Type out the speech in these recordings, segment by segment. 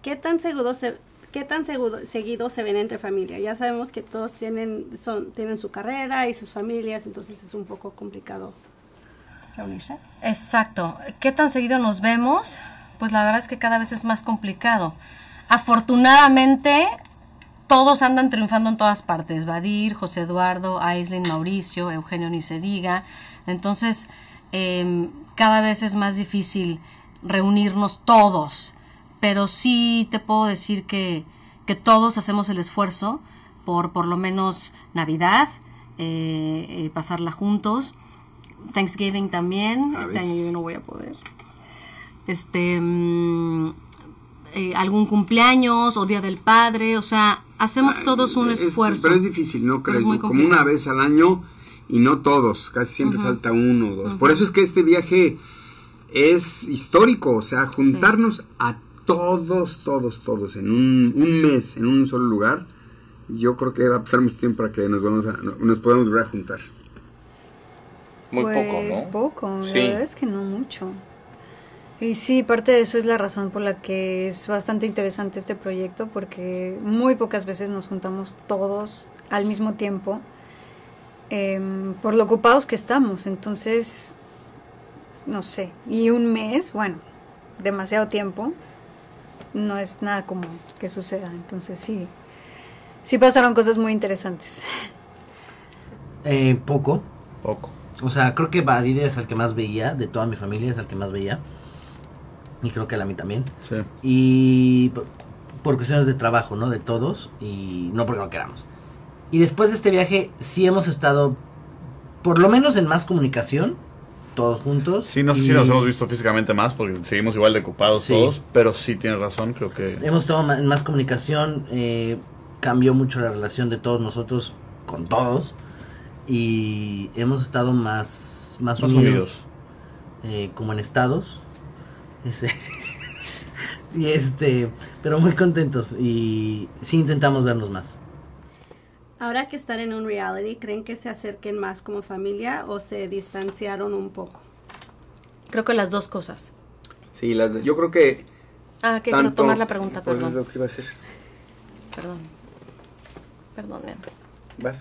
¿qué tan seguido se ven entre familia? Ya sabemos que todos tienen su carrera y sus familias, entonces es un poco complicado reunirse. Exacto. ¿Qué tan seguido nos vemos? Pues la verdad es que cada vez es más complicado. Afortunadamente, todos andan triunfando en todas partes. Badir, José Eduardo, Aislinn, Mauricio, Eugenio ni se diga. Entonces, cada vez es más difícil reunirnos todos. Pero sí te puedo decir que todos hacemos el esfuerzo por lo menos Navidad, pasarla juntos. Thanksgiving también. Este año yo no voy a poder. Algún cumpleaños o Día del Padre, o sea, hacemos todos un esfuerzo. Pero es difícil, ¿no crees? Como una vez al año y no todos, casi siempre falta uno o dos. Por eso es que este viaje es histórico, o sea, juntarnos a todos en un mes, en un solo lugar, yo creo que va a pasar mucho tiempo para que nos podamos volver a juntar. Muy pues poco, ¿no? Poco, Sí. La verdad es que no mucho. Y sí, parte de eso es la razón por la que es bastante interesante este proyecto, porque muy pocas veces nos juntamos todos al mismo tiempo, por lo ocupados que estamos. Entonces, no sé, y un mes, bueno, demasiado tiempo, no es nada común que suceda. Entonces sí pasaron cosas muy interesantes. Poco. Poco. O sea, creo que Badir es el que más veía, de toda mi familia es el que más veía. Y creo que a mí también. Sí. Y por cuestiones de trabajo, ¿no? De todos. Y no porque no queramos. Y después de este viaje sí hemos estado, por lo menos en más comunicación, todos juntos. Sí, no sé si nos hemos visto físicamente más porque seguimos igual de ocupados todos, pero sí tienes razón, creo que... Hemos estado en más comunicación, cambió mucho la relación de todos nosotros con todos. Y hemos estado más unidos. Como en estados. Pero muy contentos y sí intentamos vernos más. Ahora que están en un reality, ¿creen que se acerquen más como familia o se distanciaron un poco? Creo que las dos cosas. Sí, yo creo que... Que quiero tomar la pregunta, perdón. Pues es lo que iba a decir. Perdón, Leandro. Vas.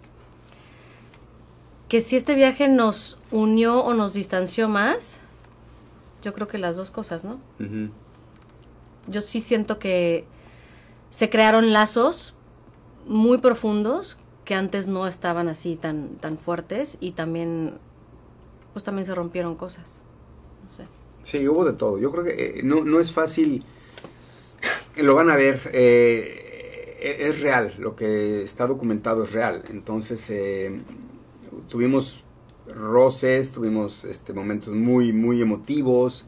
Que si este viaje nos unió o nos distanció más, yo creo que las dos cosas, ¿no? Uh-huh. Yo sí siento que se crearon lazos muy profundos que antes no estaban así tan fuertes, y también pues también se rompieron cosas. No sé. Sí, hubo de todo. Yo creo que no es fácil. Lo van a ver. Es real. Lo que está documentado es real. Entonces, tuvimos roces, tuvimos momentos muy, muy emotivos.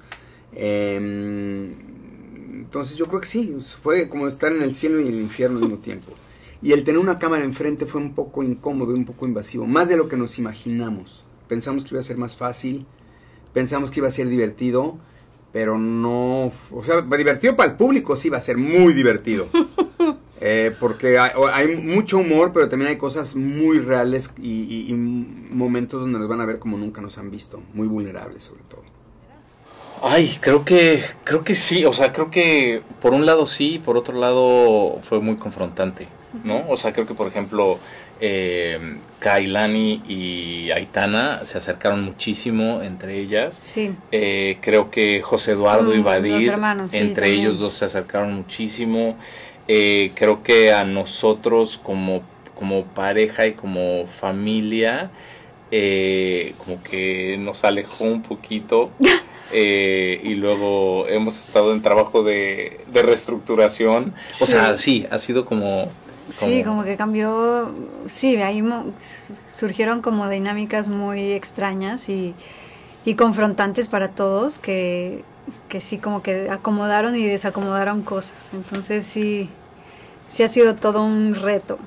Entonces, yo creo que sí. Fue como estar en el cielo y en el infierno al mismo tiempo. Y el tener una cámara enfrente fue un poco incómodo y un poco invasivo. Más de lo que nos imaginamos. Pensamos que iba a ser más fácil. Pensamos que iba a ser divertido, pero no... O sea, divertido para el público sí va a ser muy divertido. Porque hay mucho humor, pero también hay cosas muy reales y momentos donde nos van a ver como nunca nos han visto. Muy vulnerables, sobre todo. Ay, creo que sí. O sea, creo que por un lado sí, por otro lado fue muy confrontante, ¿no? O sea, creo que, por ejemplo... Kailani y Aitana se acercaron muchísimo entre ellas. Sí. Creo que José Eduardo y Badir, los hermanos, sí, entre también. ellos dos se acercaron muchísimo. Creo que a nosotros como pareja y como familia, como que nos alejó un poquito. Y luego hemos estado en trabajo de reestructuración. O sea, sí, ha sido como... Sí, como que cambió, sí, ahí surgieron como dinámicas muy extrañas y confrontantes para todos que sí como que acomodaron y desacomodaron cosas. Entonces sí ha sido todo un reto.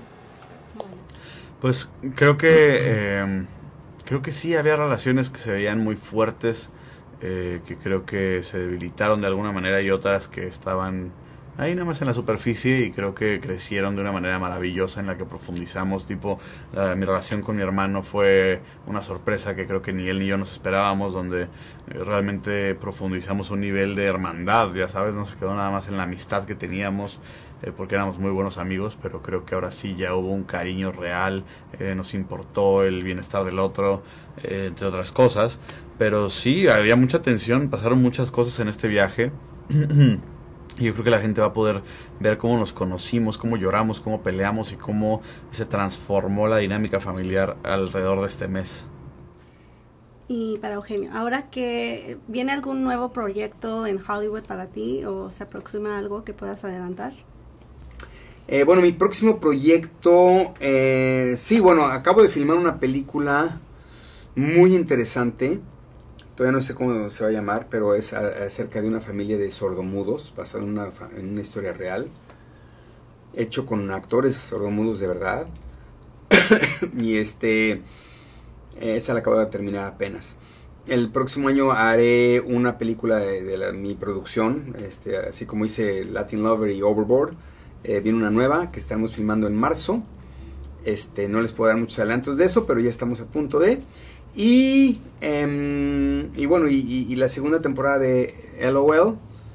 Pues creo que sí había relaciones que se veían muy fuertes, que creo que se debilitaron de alguna manera, y otras que estaban ahí nada más en la superficie, y creo que crecieron de una manera maravillosa en la que profundizamos. Tipo, mi relación con mi hermano fue una sorpresa que creo que ni él ni yo nos esperábamos, donde realmente profundizamos un nivel de hermandad, ya sabes, no se quedó nada más en la amistad que teníamos, porque éramos muy buenos amigos, pero creo que ahora sí ya hubo un cariño real, nos importó el bienestar del otro, entre otras cosas. Pero sí, había mucha tensión, pasaron muchas cosas en este viaje. Y yo creo que la gente va a poder ver cómo nos conocimos, cómo lloramos, cómo peleamos y cómo se transformó la dinámica familiar alrededor de este mes. Y para Eugenio, ahora que viene algún nuevo proyecto en Hollywood para ti, o se aproxima algo que puedas adelantar. Bueno, mi próximo proyecto, sí, bueno, acabo de filmar una película muy interesante. Todavía no sé cómo se va a llamar, pero es acerca de una familia de sordomudos, basada en una historia real, hecho con actores sordomudos de verdad. Y esa la acabo de terminar apenas. El próximo año haré una película de mi producción, así como hice Latin Lover y Overboard. Viene una nueva que estamos filmando en marzo. No les puedo dar muchos adelantos de eso, pero ya estamos a punto de... Y bueno, y la segunda temporada de LOL,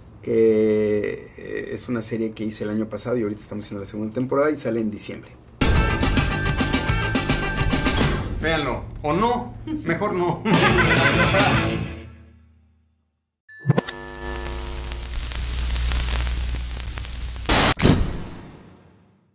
que es una serie que hice el año pasado y ahorita estamos haciendo la segunda temporada y sale en diciembre. Véanlo, o no, mejor no.